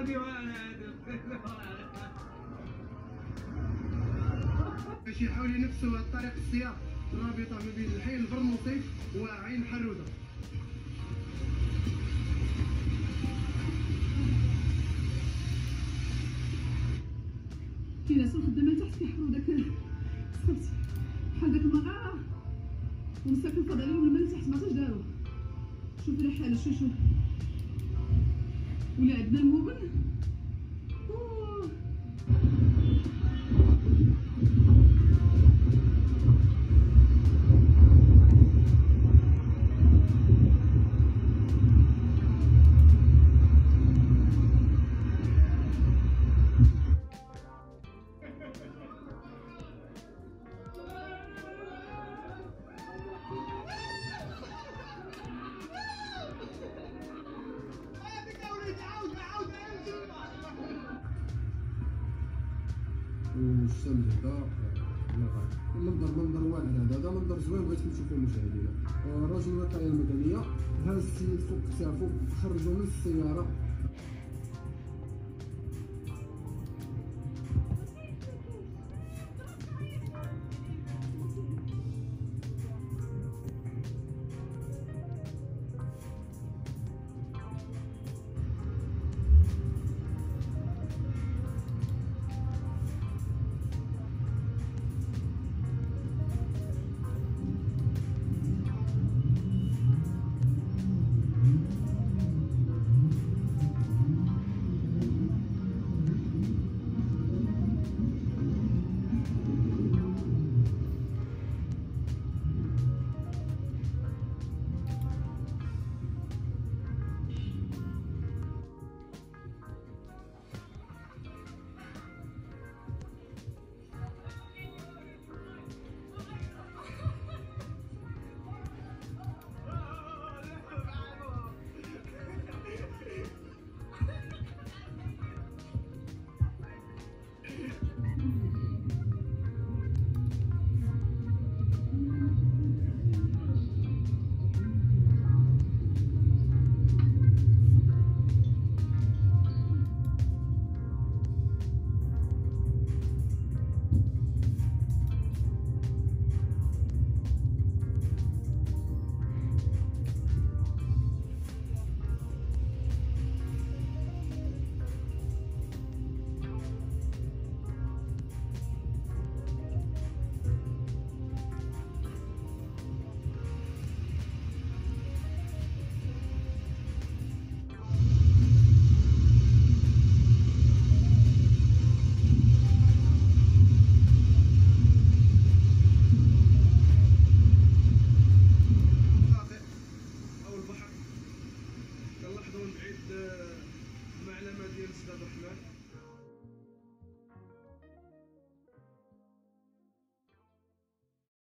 باش يحاول ينفسوا طريق السياق الرابطه ما بين الحي البرنوطي وعين حروده. كاين ناس خدامه تحت كيحفروا داك صافي بحال داك المغاره ومساكن فاض عليهم الماء تحت ما داروا. شوف الحال شوف ولا عندنا الموبل والشمس هذا منظر واعر. هذا منظر زوين بغيتكم تشوفوه مشاهدينا. رجل الوقايه المدنيه هاز السيد فوق كتافو خرجوا من السياره. كنلاحظوا من بعيد المعلمه ديال سيدي عبد الرحمن.